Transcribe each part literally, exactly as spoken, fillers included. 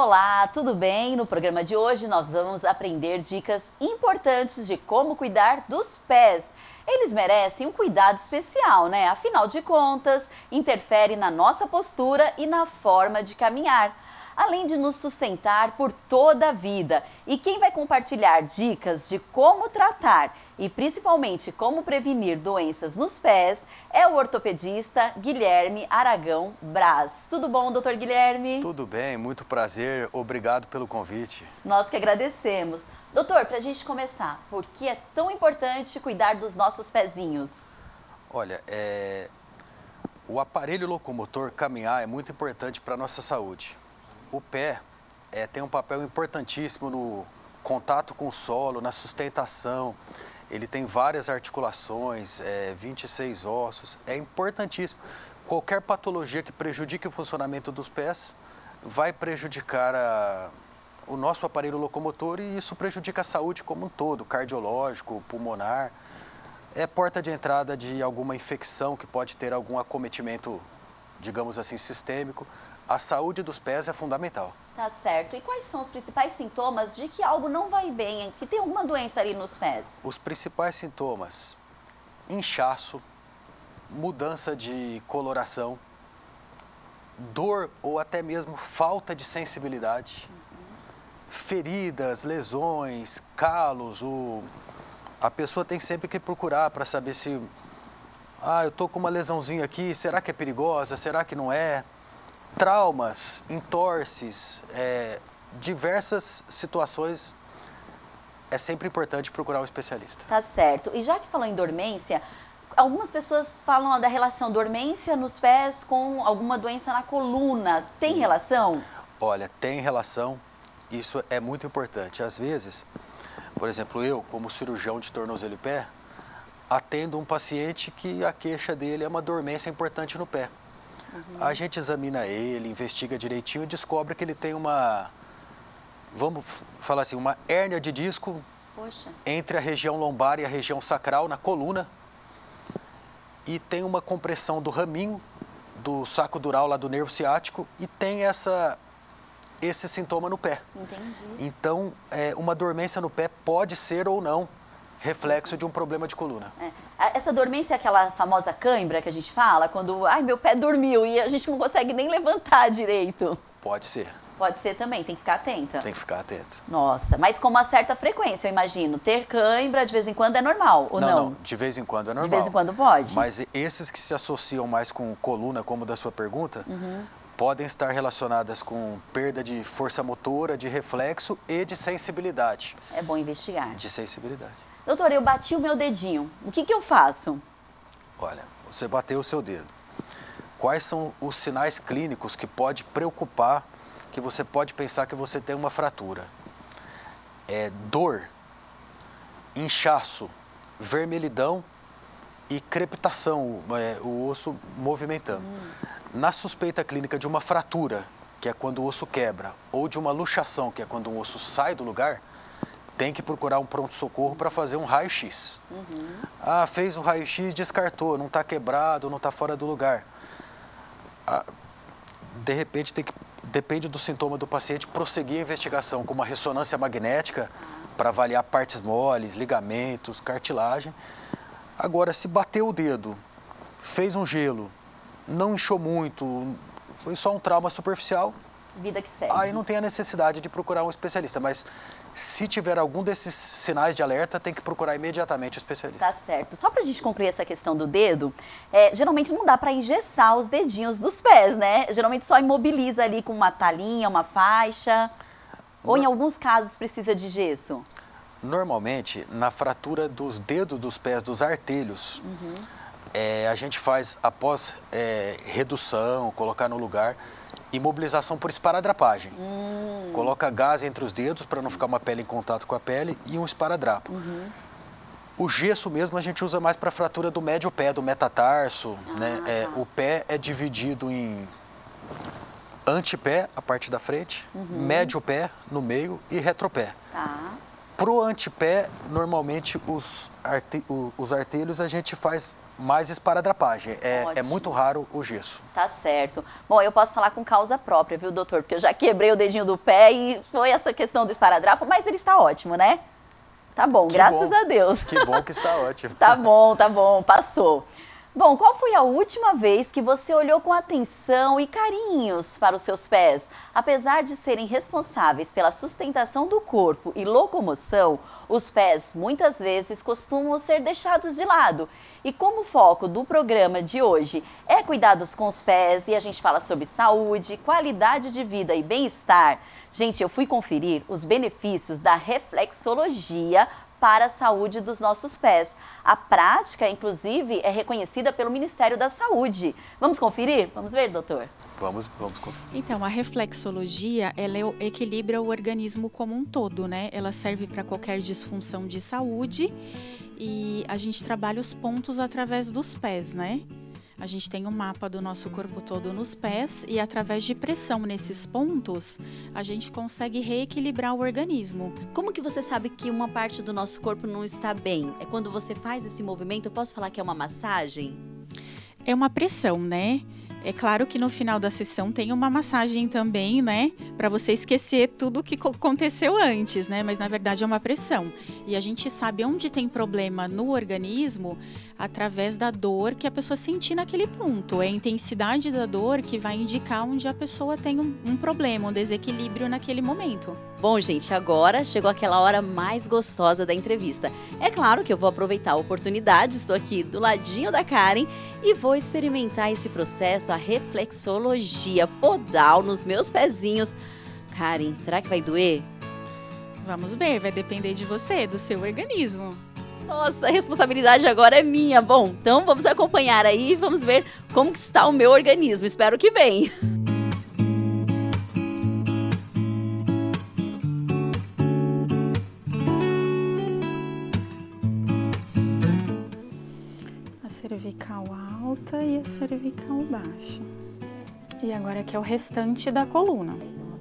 Olá, tudo bem? No programa de hoje nós vamos aprender dicas importantes de como cuidar dos pés. Eles merecem um cuidado especial, né? Afinal de contas, interfere na nossa postura e na forma de caminhar, além de nos sustentar por toda a vida. E quem vai compartilhar dicas de como tratar e principalmente como prevenir doenças nos pés é o ortopedista Guilherme Aragão Braz. Tudo bom, doutor Guilherme? Tudo bem, muito prazer, obrigado pelo convite. Nós que agradecemos. Doutor, para a gente começar, por que é tão importante cuidar dos nossos pezinhos? Olha, é... o aparelho locomotor caminhar é muito importante para a nossa saúde. O pé é, tem um papel importantíssimo no contato com o solo, na sustentação. Ele tem várias articulações, é, vinte e seis ossos. É importantíssimo. Qualquer patologia que prejudique o funcionamento dos pés vai prejudicar a, o nosso aparelho locomotor e isso prejudica a saúde como um todo, cardiológico, pulmonar. É porta de entrada de alguma infecção que pode ter algum acometimento, digamos assim, sistêmico. A saúde dos pés é fundamental. Tá certo. E quais são os principais sintomas de que algo não vai bem, que tem alguma doença ali nos pés? Os principais sintomas: inchaço, mudança de coloração, dor ou até mesmo falta de sensibilidade, uhum. feridas, lesões, calos. O... A pessoa tem sempre que procurar para saber se... Ah, eu tô com uma lesãozinha aqui, será que é perigosa? Será que não é? Traumas, entorses, é, diversas situações, é sempre importante procurar um especialista. Tá certo. E já que falou em dormência, algumas pessoas falam da relação dormência nos pés com alguma doença na coluna. Tem relação? Olha, tem relação. Isso é muito importante. Às vezes, por exemplo, eu, como cirurgião de tornozelo e pé, atendo um paciente que a queixa dele é uma dormência importante no pé. Uhum. A gente examina ele, investiga direitinho e descobre que ele tem uma, vamos falar assim, uma hérnia de disco. Poxa. Entre a região lombar e a região sacral, na coluna. E tem uma compressão do raminho, do saco dural lá do nervo ciático e tem essa, esse sintoma no pé. Entendi. Então, é, uma dormência no pé pode ser ou não reflexo Sim. de um problema de coluna. É. Essa dormência é aquela famosa cãibra que a gente fala, quando, ai, meu pé dormiu e a gente não consegue nem levantar direito. Pode ser. Pode ser também, tem que ficar atenta. Tem que ficar atento. Nossa, mas com uma certa frequência, eu imagino. Ter cãibra de vez em quando é normal, ou não? Não, não, de vez em quando é normal. De vez em quando pode. Mas esses que se associam mais com coluna, como da sua pergunta, uhum. podem estar relacionadas com perda de força motora, de reflexo e de sensibilidade. É bom investigar. De sensibilidade. Doutor, eu bati o meu dedinho. O que que eu faço? Olha, você bateu o seu dedo. Quais são os sinais clínicos que pode preocupar, que você pode pensar que você tem uma fratura? É dor, inchaço, vermelhidão e crepitação, é, o osso movimentando. Hum. Na suspeita clínica de uma fratura, que é quando o osso quebra, ou de uma luxação, que é quando o osso sai do lugar, tem que procurar um pronto-socorro para fazer um raio-x. Uhum. Ah, fez o raio-x, descartou, não está quebrado, não está fora do lugar. Ah, de repente, tem que, depende do sintoma do paciente, prosseguir a investigação com uma ressonância magnética para avaliar partes moles, ligamentos, cartilagem. Agora, se bateu o dedo, fez um gelo, não inchou muito, foi só um trauma superficial, vida que segue. Aí não tem a necessidade de procurar um especialista, mas se tiver algum desses sinais de alerta, tem que procurar imediatamente o especialista. Tá certo. Só pra gente concluir essa questão do dedo, é, geralmente não dá pra engessar os dedinhos dos pés, né? Geralmente só imobiliza ali com uma talinha, uma faixa, no... ou em alguns casos precisa de gesso? Normalmente, na fratura dos dedos dos pés, dos artelhos, uhum. é, a gente faz, após é, redução, colocar no lugar, imobilização por esparadrapagem. Hum. Coloca gás entre os dedos para não ficar uma pele em contato com a pele e um esparadrapo. Uhum. O gesso mesmo a gente usa mais para fratura do médio pé, do metatarso. Ah, né? É, o pé é dividido em antepé, a parte da frente, uhum. médio pé no meio e retropé. Para o antepé, normalmente os, arte, os artelhos a gente faz mais esparadrapagem. É, é muito raro o gesso. Tá certo. Bom, eu posso falar com causa própria, viu, doutor? Porque eu já quebrei o dedinho do pé e foi essa questão do esparadrapo, mas ele está ótimo, né? Tá bom, Que graças bom. a Deus. Que bom que está ótimo. Tá bom, tá bom, passou. Bom, qual foi a última vez que você olhou com atenção e carinhos para os seus pés? Apesar de serem responsáveis pela sustentação do corpo e locomoção, os pés muitas vezes costumam ser deixados de lado. E como o foco do programa de hoje é cuidados com os pés e a gente fala sobre saúde, qualidade de vida e bem-estar, gente, eu fui conferir os benefícios da reflexologia para a saúde dos nossos pés. A prática, inclusive, é reconhecida pelo Ministério da Saúde. Vamos conferir? Vamos ver, doutor? Vamos, vamos conferir. Então, a reflexologia, ela equilibra o organismo como um todo, né? Ela serve para qualquer disfunção de saúde e a gente trabalha os pontos através dos pés, né? A gente tem um mapa do nosso corpo todo nos pés e através de pressão nesses pontos, a gente consegue reequilibrar o organismo. Como que você sabe que uma parte do nosso corpo não está bem? É quando você faz esse movimento, eu posso falar que é uma massagem? É uma pressão, né? É claro que no final da sessão tem uma massagem também, né? Para você esquecer tudo o que aconteceu antes, né? Mas na verdade é uma pressão. E a gente sabe onde tem problema no organismo através da dor que a pessoa sentir naquele ponto. É a intensidade da dor que vai indicar onde a pessoa tem um, um problema, um desequilíbrio naquele momento. Bom, gente, agora chegou aquela hora mais gostosa da entrevista. É claro que eu vou aproveitar a oportunidade, estou aqui do ladinho da Karen e vou experimentar esse processo, a reflexologia podal nos meus pezinhos. Karen, será que vai doer? Vamos ver, vai depender de você, do seu organismo. Nossa, a responsabilidade agora é minha. Bom, então vamos acompanhar aí e vamos ver como que está o meu organismo. Espero que bem. Cervical alta e a cervical baixa. E agora aqui é o restante da coluna.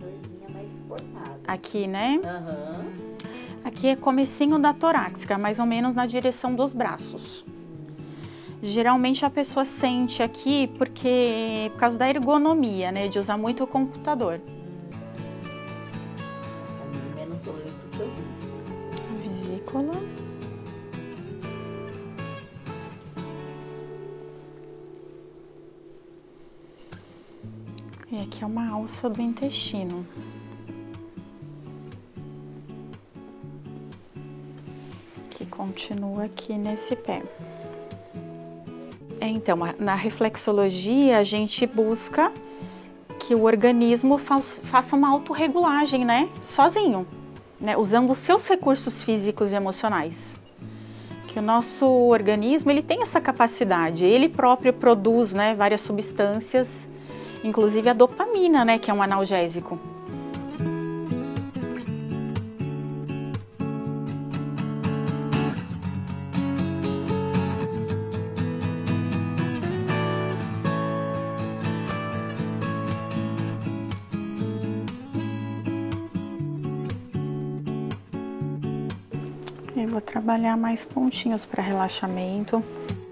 Aqui, né? Uhum. Aqui é comecinho da torácica, mais ou menos na direção dos braços. Geralmente a pessoa sente aqui porque por causa da ergonomia, né? De usar muito o computador. Menos dolorido que eu vi. Vesícula. E aqui é uma alça do intestino. Que continua aqui nesse pé. É, então, na reflexologia, a gente busca que o organismo faça uma autorregulagem, né? Sozinho, né? Usando os seus recursos físicos e emocionais. Que o nosso organismo, ele tem essa capacidade. Ele próprio produz, né, várias substâncias, inclusive a dopamina, né, que é um analgésico. Eu vou trabalhar mais pontinhos para relaxamento.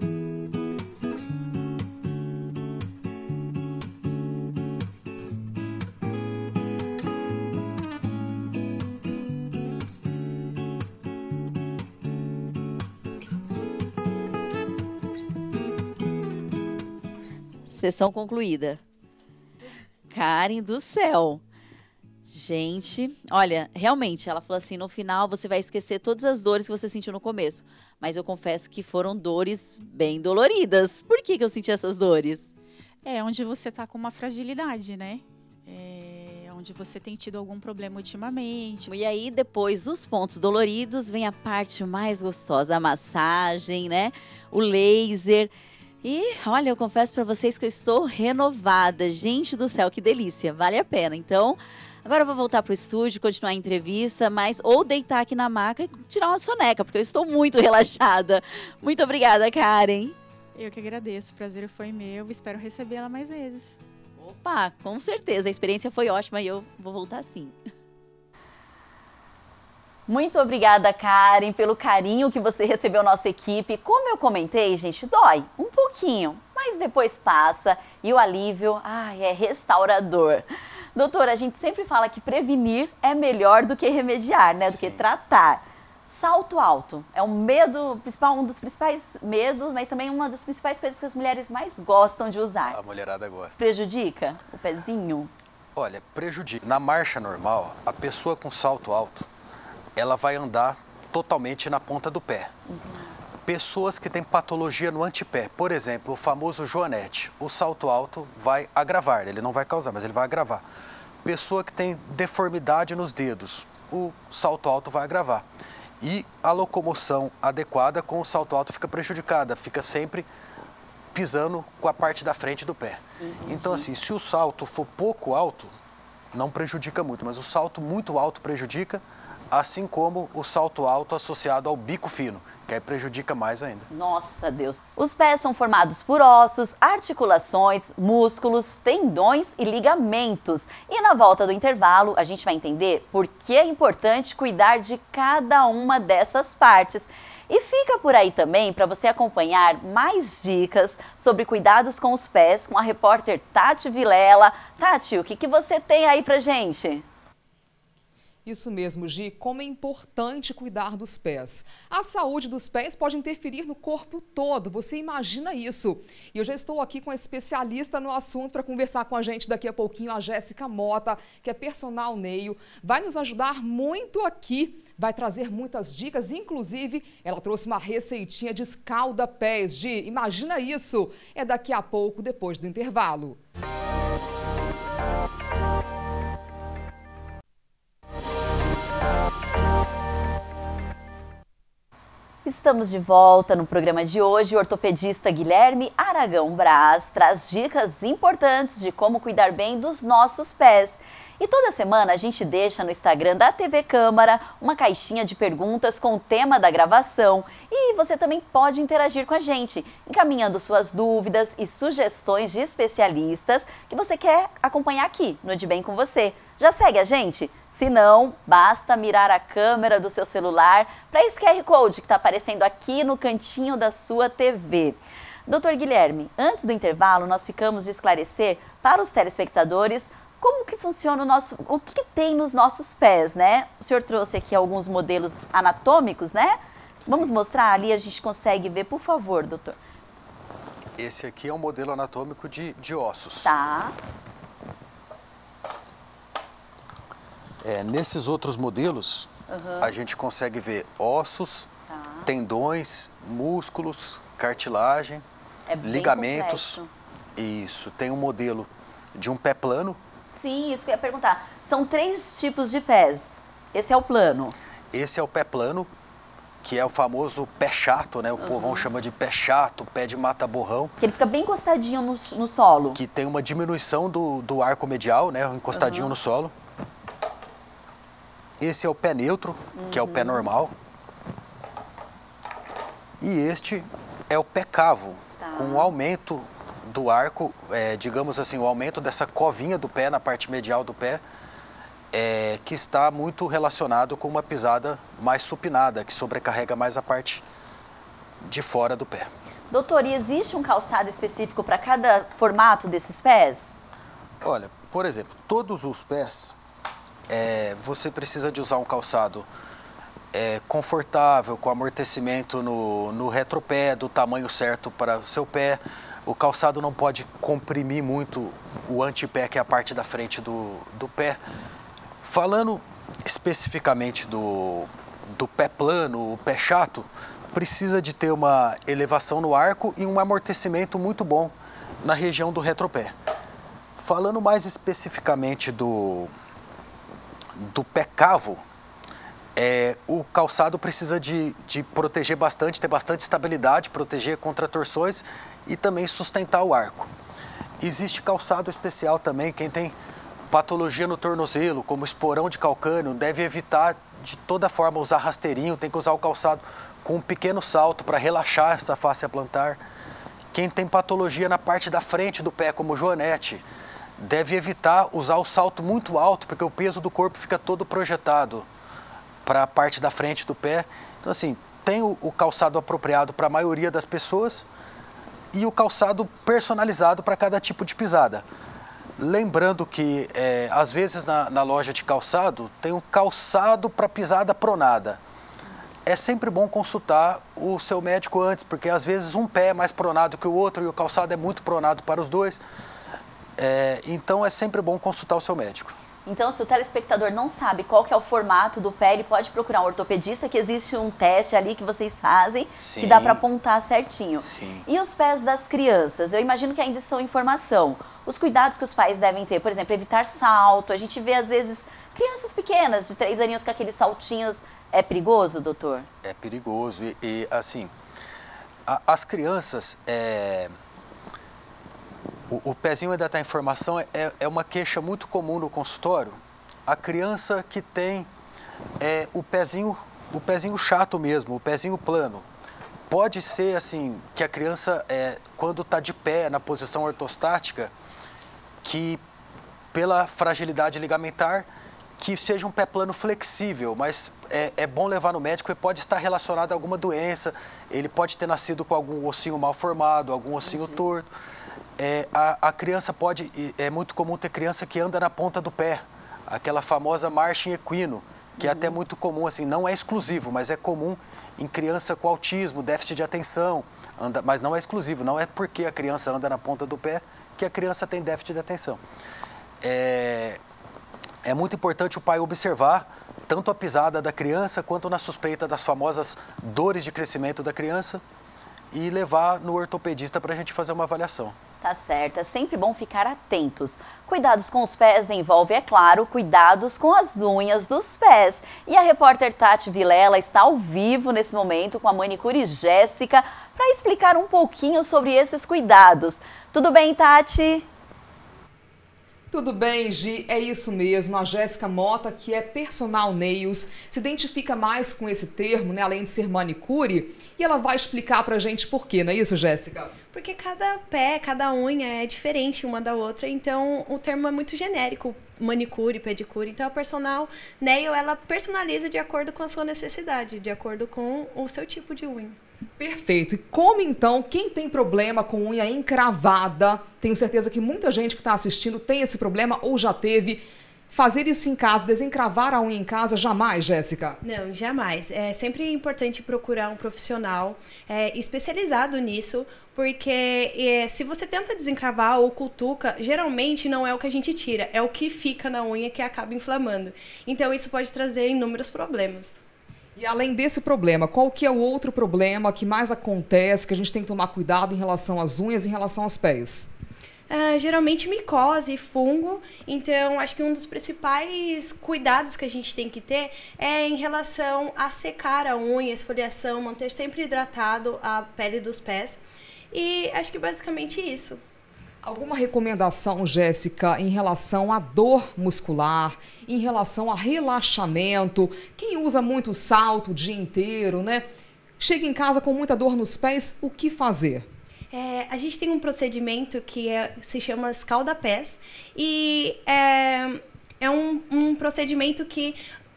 Sessão concluída. Karen do céu. Gente, olha, realmente, ela falou assim, no final você vai esquecer todas as dores que você sentiu no começo. Mas eu confesso que foram dores bem doloridas. Por que que eu senti essas dores? É onde você tá com uma fragilidade, né? É onde você tem tido algum problema ultimamente. E aí, depois dos pontos doloridos, vem a parte mais gostosa, a massagem, né? O laser. E, olha, eu confesso pra vocês que eu estou renovada. Gente do céu, que delícia. Vale a pena. Então, agora eu vou voltar pro estúdio, continuar a entrevista, mas ou deitar aqui na maca e tirar uma soneca, porque eu estou muito relaxada. Muito obrigada, Karen. Eu que agradeço, o prazer foi meu, espero recebê-la mais vezes. Opa, com certeza, a experiência foi ótima e eu vou voltar sim. Muito obrigada, Karen, pelo carinho que você recebeu nossa equipe. Como eu comentei, gente, dói um pouquinho, mas depois passa e o alívio, ai, é restaurador. Doutora, a gente sempre fala que prevenir é melhor do que remediar, né? Sim. Do que tratar. Salto alto é um medo principal, um dos principais medos, mas também uma das principais coisas que as mulheres mais gostam de usar. A mulherada gosta. Prejudica o pezinho? Olha, prejudica. Na marcha normal, a pessoa com salto alto, ela vai andar totalmente na ponta do pé. Uhum. Pessoas que têm patologia no antepé, por exemplo, o famoso joanete, o salto alto vai agravar, ele não vai causar, mas ele vai agravar. Pessoa que tem deformidade nos dedos, o salto alto vai agravar. E a locomoção adequada com o salto alto fica prejudicada, fica sempre pisando com a parte da frente do pé. Entendi. Então assim, se o salto for pouco alto, não prejudica muito, mas o salto muito alto prejudica, assim como o salto alto associado ao bico fino, que aí prejudica mais ainda. Nossa Deus! Os pés são formados por ossos, articulações, músculos, tendões e ligamentos. E na volta do intervalo, a gente vai entender por que é importante cuidar de cada uma dessas partes. E fica por aí também para você acompanhar mais dicas sobre cuidados com os pés com a repórter Tati Vilela. Tati, o que, que você tem aí pra gente? Isso mesmo, Gi, como é importante cuidar dos pés. A saúde dos pés pode interferir no corpo todo, você imagina isso. E eu já estou aqui com a especialista no assunto para conversar com a gente daqui a pouquinho, a Jéssica Mota, que é personal nail. Vai nos ajudar muito aqui, vai trazer muitas dicas, inclusive ela trouxe uma receitinha de escalda-pés. Gi, imagina isso, é daqui a pouco, depois do intervalo. Estamos de volta no programa de hoje. O ortopedista Guilherme Aragão Braz traz dicas importantes de como cuidar bem dos nossos pés. E toda semana a gente deixa no Instagram da T V Câmara uma caixinha de perguntas com o tema da gravação. E você também pode interagir com a gente, encaminhando suas dúvidas e sugestões de especialistas que você quer acompanhar aqui no De Bem com Você. Já segue a gente? Se não, basta mirar a câmera do seu celular para esse Q R Code que está aparecendo aqui no cantinho da sua T V. doutor Guilherme, antes do intervalo, nós ficamos de esclarecer para os telespectadores como que funciona o nosso, o que, que tem nos nossos pés, né? O senhor trouxe aqui alguns modelos anatômicos, né? Vamos Sim. mostrar ali, a gente consegue ver, por favor, doutor. Esse aqui é um modelo anatômico de, de ossos. Tá. É, nesses outros modelos, uhum. a gente consegue ver ossos, tá. tendões, músculos, cartilagem, é ligamentos. Complexo. Isso, tem um modelo de um pé plano. Sim, isso que eu ia perguntar. São três tipos de pés. Esse é o plano. Esse é o pé plano, que é o famoso pé chato, né? O uhum. povão chama de pé chato, pé de mata-borrão. Que ele fica bem encostadinho no, no solo. Que tem uma diminuição do, do arco medial, né? Encostadinho uhum. no solo. Esse é o pé neutro, uhum. que é o pé normal. E este é o pé cavo, tá. com o aumento do arco, é, digamos assim, o aumento dessa covinha do pé na parte medial do pé, é, que está muito relacionado com uma pisada mais supinada, que sobrecarrega mais a parte de fora do pé. Doutor, e existe um calçado específico para cada formato desses pés? Olha, por exemplo, todos os pés... É, você precisa de usar um calçado é, confortável, com amortecimento no, no retropé, do tamanho certo para o seu pé. O calçado não pode comprimir muito o antepé, que é a parte da frente do, do pé. Falando especificamente do, do pé plano, o pé chato, precisa de ter uma elevação no arco e um amortecimento muito bom na região do retropé. Falando mais especificamente do... do pé cavo, é, o calçado precisa de, de proteger bastante, ter bastante estabilidade, proteger contra torções e também sustentar o arco. Existe calçado especial também, quem tem patologia no tornozelo, como esporão de calcânio, deve evitar de toda forma usar rasteirinho, tem que usar o calçado com um pequeno salto para relaxar essa face plantar. Quem tem patologia na parte da frente do pé, como joanete, deve evitar usar o salto muito alto, porque o peso do corpo fica todo projetado para a parte da frente do pé. Então, assim, tem o, o calçado apropriado para a maioria das pessoas e o calçado personalizado para cada tipo de pisada. Lembrando que, é, às vezes, na, na loja de calçado, tem um calçado para pisada pronada. É sempre bom consultar o seu médico antes, porque às vezes um pé é mais pronado que o outro e o calçado é muito pronado para os dois. É, então é sempre bom consultar o seu médico. Então, se o telespectador não sabe qual que é o formato do pé, ele pode procurar um ortopedista, que existe um teste ali que vocês fazem, Sim. que dá para apontar certinho. Sim. E os pés das crianças? Eu imagino que ainda estão em formação. Os cuidados que os pais devem ter, por exemplo, evitar salto. A gente vê, às vezes, crianças pequenas, de três aninhos, com aqueles saltinhos. É perigoso, doutor? É perigoso e, e assim, a, as crianças, é, o, o pezinho ainda está em formação, é, é uma queixa muito comum no consultório. A criança que tem é, o, pezinho, o pezinho chato mesmo, o pezinho plano. Pode ser assim, que a criança, é, quando está de pé na posição ortostática, que pela fragilidade ligamentar, que seja um pé plano flexível, mas é, é bom levar no médico, porque pode estar relacionado a alguma doença, ele pode ter nascido com algum ossinho mal formado, algum ossinho Entendi. torto. É, a, a criança pode, é muito comum ter criança que anda na ponta do pé, aquela famosa marcha em equino, que uhum. é até muito comum, assim, não é exclusivo, mas é comum em criança com autismo, déficit de atenção, anda, mas não é exclusivo, não é porque a criança anda na ponta do pé que a criança tem déficit de atenção. É, É muito importante o pai observar tanto a pisada da criança quanto na suspeita das famosas dores de crescimento da criança e levar no ortopedista para a gente fazer uma avaliação. Tá certo, é sempre bom ficar atentos. Cuidados com os pés envolve, é claro, cuidados com as unhas dos pés. E a repórter Tati Vilela está ao vivo nesse momento com a manicure Jéssica para explicar um pouquinho sobre esses cuidados. Tudo bem, Tati? Tudo bem, Gi, é isso mesmo. A Jéssica Mota, que é personal nails, se identifica mais com esse termo, né, além de ser manicure, e ela vai explicar pra gente por quê, não é isso, Jéssica? Porque cada pé, cada unha é diferente uma da outra, então o termo é muito genérico, manicure, pedicure. Então a personal nail, ela personaliza de acordo com a sua necessidade, de acordo com o seu tipo de unha. Perfeito. E como então, quem tem problema com unha encravada, tenho certeza que muita gente que está assistindo tem esse problema ou já teve, fazer isso em casa, desencravar a unha em casa, jamais, Jéssica? Não, jamais. É sempre importante procurar um profissional é, especializado nisso, porque é, se você tenta desencravar ou cutuca, geralmente não é o que a gente tira, é o que fica na unha que acaba inflamando. Então isso pode trazer inúmeros problemas. E além desse problema, qual que é o outro problema que mais acontece, que a gente tem que tomar cuidado em relação às unhas, em relação aos pés? Uh, geralmente micose, fungo, então acho que um dos principais cuidados que a gente tem que ter é em relação a secar a unha, esfoliação, manter sempre hidratado a pele dos pés e acho que basicamente isso. Alguma recomendação, Jéssica, em relação à dor muscular, em relação a relaxamento? Quem usa muito salto o dia inteiro, né? Chega em casa com muita dor nos pés, o que fazer? É, a gente tem um procedimento que é, se chama escalda-pés e é, é um, um procedimento que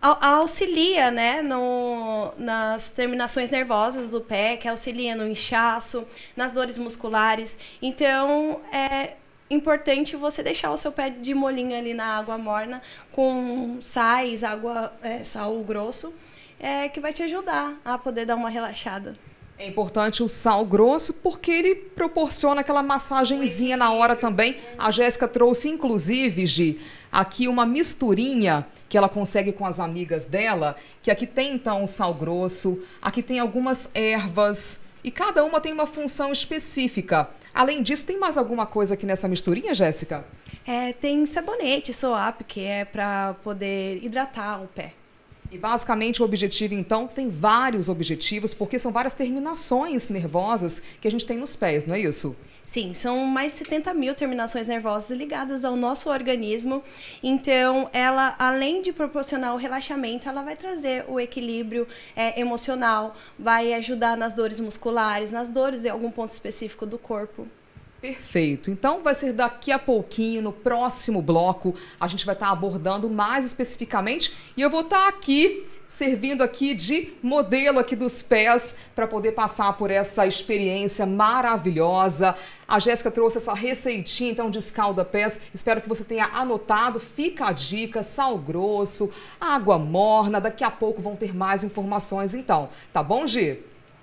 auxilia, né, no, nas terminações nervosas do pé, que auxilia no inchaço, nas dores musculares. Então, é importante você deixar o seu pé de molhinho ali na água morna, com sais, água, é, sal grosso, é, que vai te ajudar a poder dar uma relaxada. É importante o sal grosso porque ele proporciona aquela massagenzinha na hora também. A Jéssica trouxe, inclusive, Gi, aqui uma misturinha que ela consegue com as amigas dela, que aqui tem, então, o sal grosso, aqui tem algumas ervas e cada uma tem uma função específica. Além disso, tem mais alguma coisa aqui nessa misturinha, Jéssica? É, tem sabonete, soap, que é para poder hidratar o pé. E basicamente o objetivo, então, tem vários objetivos, porque são várias terminações nervosas que a gente tem nos pés, não é isso? Sim, são mais de setenta mil terminações nervosas ligadas ao nosso organismo. Então, ela, além de proporcionar o relaxamento, ela vai trazer o equilíbrio é, emocional, vai ajudar nas dores musculares, nas dores em algum ponto específico do corpo. Perfeito. Então vai ser daqui a pouquinho, no próximo bloco, a gente vai estar abordando mais especificamente e eu vou estar aqui servindo aqui de modelo aqui dos pés para poder passar por essa experiência maravilhosa. A Jéssica trouxe essa receitinha, então, de escalda-pés. Espero que você tenha anotado. Fica a dica, sal grosso, água morna. Daqui a pouco vão ter mais informações, então. Tá bom, Gi?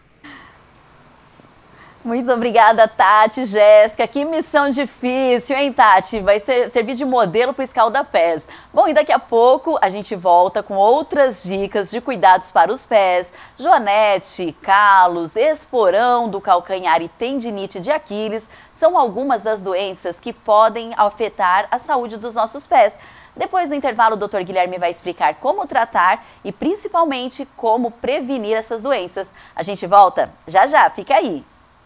Muito obrigada, Tati, Jéssica. Que missão difícil, hein, Tati? Vai ser, servir de modelo para o escalda-pés. Bom, e daqui a pouco a gente volta com outras dicas de cuidados para os pés. Joanete, calos, esporão do calcanhar e tendinite de Aquiles são algumas das doenças que podem afetar a saúde dos nossos pés. Depois do intervalo, o doutor Guilherme vai explicar como tratar e principalmente como prevenir essas doenças. A gente volta já já, fica aí.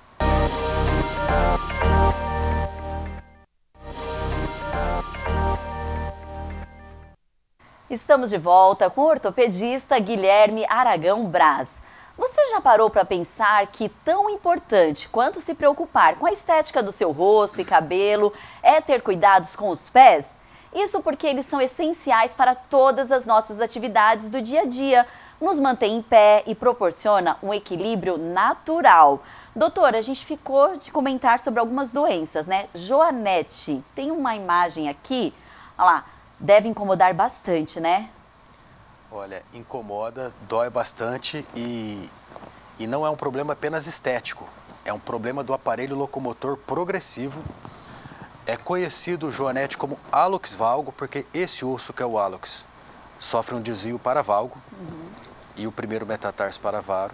Estamos de volta com o ortopedista Guilherme Aragão Braz. Você já parou para pensar que tão importante quanto se preocupar com a estética do seu rosto e cabelo é ter cuidados com os pés? Isso porque eles são essenciais para todas as nossas atividades do dia a dia, nos mantém em pé e proporciona um equilíbrio natural. Doutora, a gente ficou de comentar sobre algumas doenças, né? Joanete, tem uma imagem aqui, olha lá, deve incomodar bastante, né? Olha, incomoda, dói bastante e, e não é um problema apenas estético, é um problema do aparelho locomotor progressivo. É conhecido o Joanete como hálux valgo, porque esse osso que é o hálux sofre um desvio para valgo uhum. e o primeiro metatarso para varo.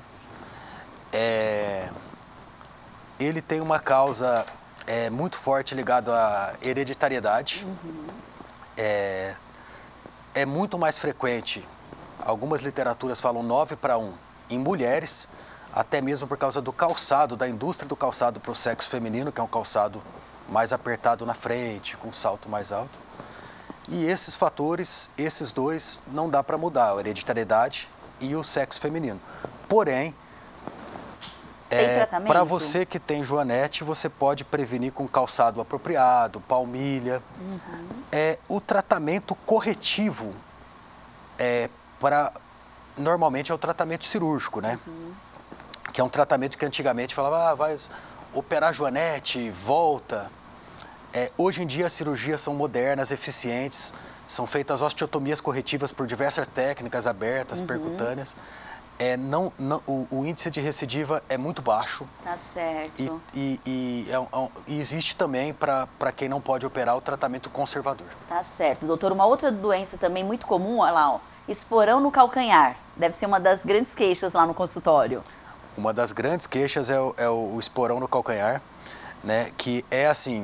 É... Ele tem uma causa é, muito forte ligada à hereditariedade. Uhum. É, é muito mais frequente, algumas literaturas falam nove para um, em mulheres, até mesmo por causa do calçado, da indústria do calçado para o sexo feminino, que é um calçado mais apertado na frente, com salto mais alto. E esses fatores, esses dois, não dá para mudar, a hereditariedade e o sexo feminino. Porém, é, para você que tem Joanete, você pode prevenir com calçado apropriado, palmilha. Uhum. É, o tratamento corretivo, é, pra, normalmente é o tratamento cirúrgico, né? Uhum. Que é um tratamento que antigamente falava, ah, vai operar Joanete, volta. É, hoje em dia as cirurgias são modernas, eficientes, são feitas osteotomias corretivas por diversas técnicas abertas, uhum. percutâneas. É, não, não, o, o índice de recidiva é muito baixo. Tá certo. E, e, e, é, é, e existe também, para quem não pode operar, o tratamento conservador. Tá certo. Doutor, uma outra doença também muito comum, olha lá, ó, esporão no calcanhar. Deve ser uma das grandes queixas lá no consultório. Uma das grandes queixas é o, é o esporão no calcanhar, né? Que é assim,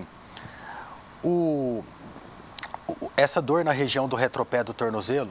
o, o, essa dor na região do retropé do tornozelo,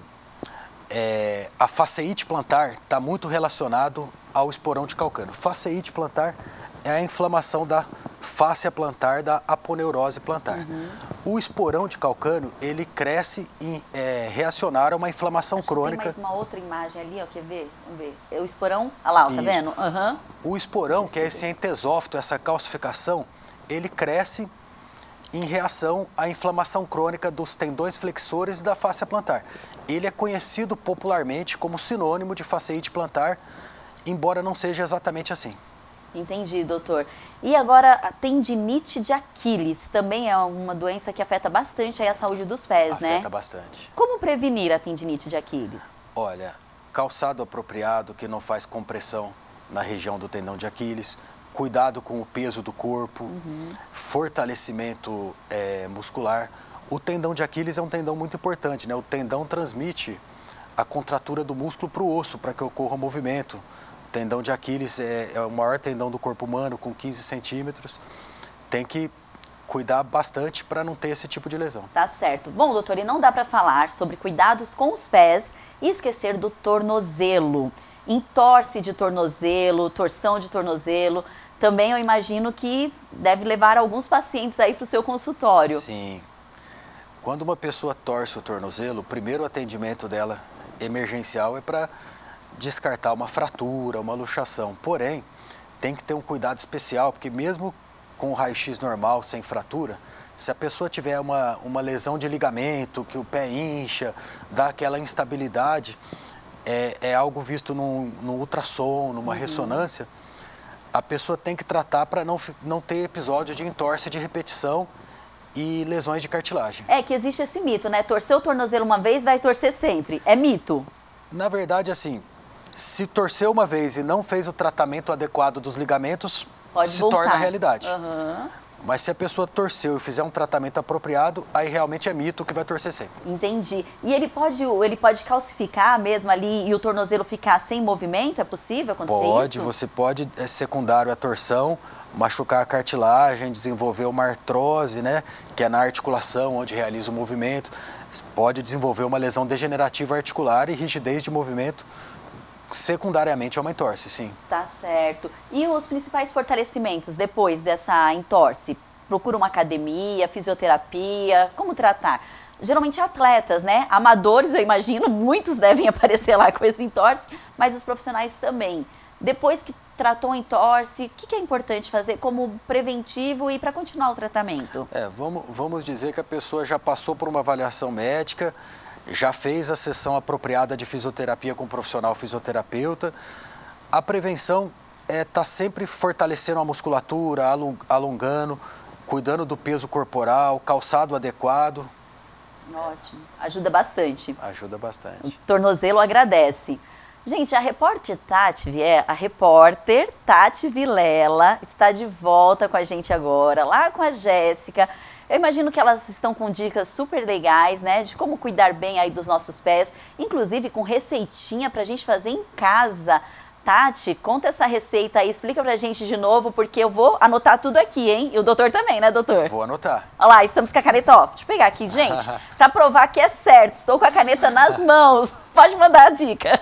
É, a faceite plantar está muito relacionado ao esporão de calcâneo. Faceite plantar é a inflamação da fáscia plantar, da aponeurose plantar. Uhum. O esporão de calcâneo, ele cresce em é, reacionar a uma inflamação Acho crônica. Que tem mais uma outra imagem ali, ó, quer ver? Vamos ver. É o esporão, olha lá, ó, tá vendo? Uhum. O esporão, que é esse entesófito, essa calcificação, ele cresce em reação à inflamação crônica dos tendões flexores e da fáscia plantar. Ele é conhecido popularmente como sinônimo de faceite plantar, embora não seja exatamente assim. Entendi, doutor. E agora a tendinite de Aquiles também é uma doença que afeta bastante aí a saúde dos pés, afeta né? Afeta bastante. Como prevenir a tendinite de Aquiles? Olha, calçado apropriado que não faz compressão na região do tendão de Aquiles, cuidado com o peso do corpo, uhum. fortalecimento é, muscular. O tendão de Aquiles é um tendão muito importante, né? O tendão transmite a contratura do músculo para o osso, para que ocorra o movimento. O tendão de Aquiles é, é o maior tendão do corpo humano, com quinze centímetros. Tem que cuidar bastante para não ter esse tipo de lesão. Tá certo. Bom, doutor, e não dá para falar sobre cuidados com os pés e esquecer do tornozelo. Entorse de tornozelo, torção de tornozelo. Também eu imagino que deve levar alguns pacientes aí para o seu consultório. Sim. Quando uma pessoa torce o tornozelo, o primeiro atendimento dela emergencial é para descartar uma fratura, uma luxação. Porém, tem que ter um cuidado especial, porque mesmo com o raio-x normal, sem fratura, se a pessoa tiver uma, uma lesão de ligamento, que o pé incha, dá aquela instabilidade, é, é algo visto num, no ultrassom, numa uhum. ressonância, a pessoa tem que tratar para não, não ter episódio de entorse de repetição e lesões de cartilagem. É que existe esse mito, né? Torcer o tornozelo uma vez, vai torcer sempre. É mito? Na verdade, assim, se torceu uma vez e não fez o tratamento adequado dos ligamentos, pode se voltar. torna realidade. Uhum. Mas se a pessoa torceu e fizer um tratamento apropriado, aí realmente é mito que vai torcer sempre. Entendi. E ele pode, ele pode calcificar mesmo ali e o tornozelo ficar sem movimento? É possível acontecer isso? Pode, você pode, é secundário à torção, machucar a cartilagem, desenvolver uma artrose, né? Que é na articulação onde realiza o movimento. Pode desenvolver uma lesão degenerativa articular e rigidez de movimento. Secundariamente é uma entorse, sim. Tá certo. E os principais fortalecimentos depois dessa entorse? Procura uma academia, fisioterapia, como tratar? Geralmente atletas, né? Amadores, eu imagino, muitos devem aparecer lá com esse entorse, mas os profissionais também. Depois que tratou a entorse, o que é importante fazer como preventivo e para continuar o tratamento? É, vamos, vamos dizer que a pessoa já passou por uma avaliação médica, já fez a sessão apropriada de fisioterapia com o profissional fisioterapeuta. A prevenção é estar tá sempre fortalecendo a musculatura, alongando, cuidando do peso corporal, calçado adequado. Ótimo. Ajuda bastante. Ajuda bastante. O tornozelo agradece. Gente, a repórter Tati Vilela, a repórter Tati Vilela está de volta com a gente agora, lá com a Jéssica. Eu imagino que elas estão com dicas super legais, né, de como cuidar bem aí dos nossos pés, inclusive com receitinha pra gente fazer em casa. Tati, conta essa receita aí, explica pra gente de novo, porque eu vou anotar tudo aqui, hein? E o doutor também, né, doutor? Vou anotar. Olha lá, estamos com a caneta, ó, deixa eu pegar aqui, gente, pra provar que é certo, estou com a caneta nas mãos. Pode mandar a dica.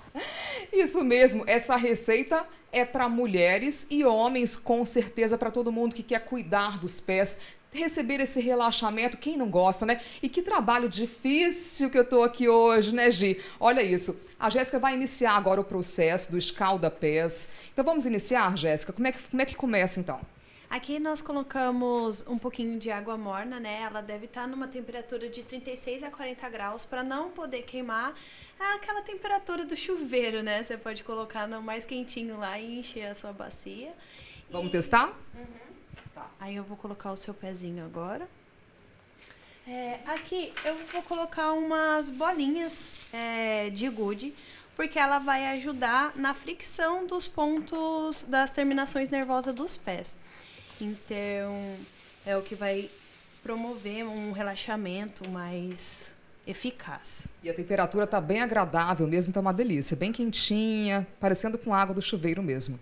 Isso mesmo, essa receita é para mulheres e homens, com certeza, para todo mundo que quer cuidar dos pés, receber esse relaxamento, quem não gosta, né? E que trabalho difícil que eu tô aqui hoje, né, Gi? Olha isso, a Jéssica vai iniciar agora o processo do escalda-pés. Então vamos iniciar, Jéssica? Como é que, como é que começa, então? Aqui nós colocamos um pouquinho de água morna, né? Ela deve estar numa temperatura de trinta e seis a quarenta graus para não poder queimar aquela temperatura do chuveiro, né? Você pode colocar no mais quentinho lá e encher a sua bacia. Vamos e... testar? Uhum. Tá. Aí eu vou colocar o seu pezinho agora. É, aqui eu vou colocar umas bolinhas é, de gude, porque ela vai ajudar na fricção dos pontos das terminações nervosas dos pés. Então, é o que vai promover um relaxamento mais eficaz. E a temperatura está bem agradável mesmo, está uma delícia, bem quentinha, parecendo com água do chuveiro mesmo.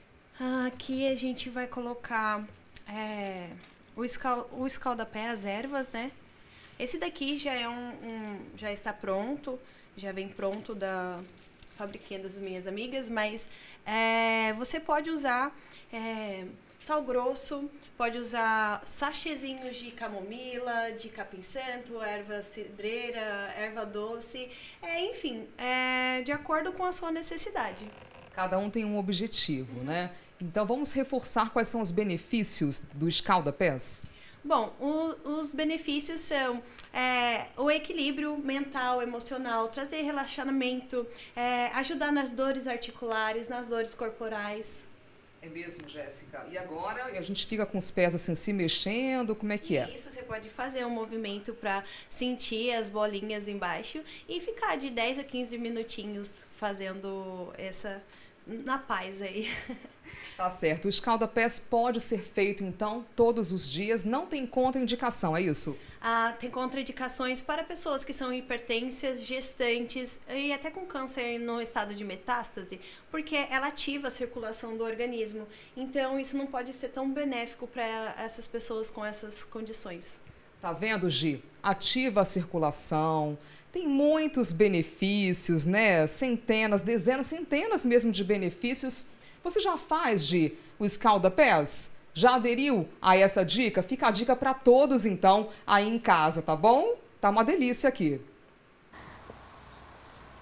Aqui a gente vai colocar é, o, escal, o escalda-pé, as ervas, né? Esse daqui já, é um, um, já está pronto, já vem pronto da fabriquinha das minhas amigas, mas é, você pode usar... É, sal grosso, pode usar sachêzinhos de camomila, de capim-santo, erva cidreira, erva doce, é, enfim, é, de acordo com a sua necessidade. Cada um tem um objetivo, uhum. né? Então vamos reforçar quais são os benefícios do escalda-pés? Bom, o, os benefícios são é, o equilíbrio mental, emocional, trazer relaxamento, é, ajudar nas dores articulares, nas dores corporais. É mesmo, Jéssica. E agora a gente fica com os pés assim se mexendo, como é que é? Isso, você pode fazer um movimento para sentir as bolinhas embaixo e ficar de dez a quinze minutinhos fazendo essa na paz aí. Tá certo. O escalda-pés pode ser feito então todos os dias, não tem contraindicação, é isso? Ah, tem contraindicações para pessoas que são hipertensas, gestantes e até com câncer no estado de metástase, porque ela ativa a circulação do organismo. Então, isso não pode ser tão benéfico para essas pessoas com essas condições. Tá vendo, Gi? Ativa a circulação, tem muitos benefícios, né? Centenas, dezenas, centenas mesmo de benefícios. Você já faz, Gi, o escalda-pés? Já aderiu a essa dica? Fica a dica para todos, então, aí em casa, tá bom? Tá uma delícia aqui.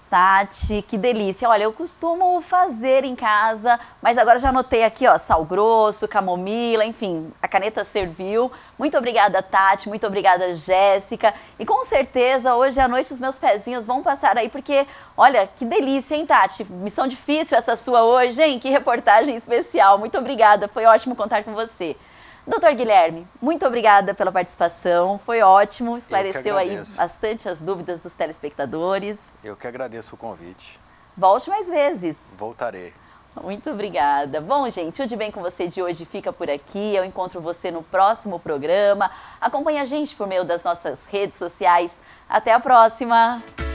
Tati, que delícia. Olha, eu costumo fazer em casa, mas agora já anotei aqui, ó, sal grosso, camomila, enfim, a caneta serviu. Muito obrigada, Tati, muito obrigada, Jéssica. E com certeza, hoje à noite os meus pezinhos vão passar aí, porque, olha, que delícia, hein, Tati? Missão difícil essa sua hoje, hein? Que reportagem especial. Muito obrigada, foi ótimo contar com você. doutor Guilherme, muito obrigada pela participação, foi ótimo, esclareceu aí bastante as dúvidas dos telespectadores. Eu que agradeço o convite. Volte mais vezes. Voltarei. Muito obrigada. Bom, gente, o De Bem com Você de hoje fica por aqui. Eu encontro você no próximo programa. Acompanhe a gente por meio das nossas redes sociais. Até a próxima!